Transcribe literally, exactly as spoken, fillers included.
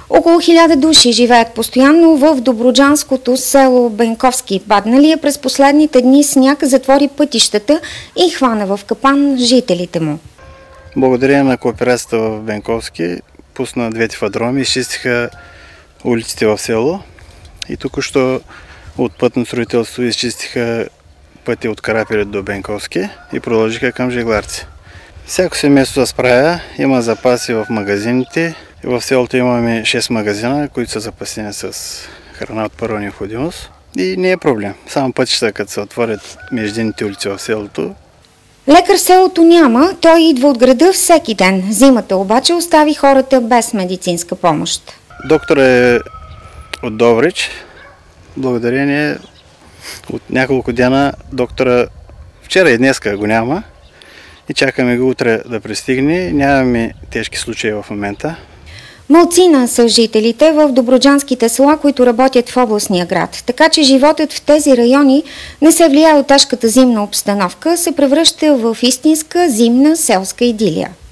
Около хиляда души живеят постоянно в добруджанското село Бенковски. Падналия през последните дни сняг затвори пътищата и хвана в капан жителите му. Благодарение на кооперацията в Бенковски пусна двете фадроми, изчистиха улиците в село и току-що от пътно строителство изчистиха пътя от Карапелят до Бенковски и продължиха към Жегларци. Всяко семейство се справя, има запаси в магазините. В селото имаме шест магазина, които са запасени с храна от първа необходимост и не е проблем. Само пътища, като се отворят междинните улици в селото. Лекар селото няма, той идва от града всеки ден. Зимата обаче остави хората без медицинска помощ. Доктор е от Добрич. Благодарение от няколко дена доктора вчера и днеска го няма и чакаме го утре да пристигне. Нямаме тежки случаи в момента. Малцина са жителите в добруджанските села, които работят в областния град. Така че животът в тези райони не се влияе от тежката зимна обстановка, се превръща в истинска зимна селска идилия.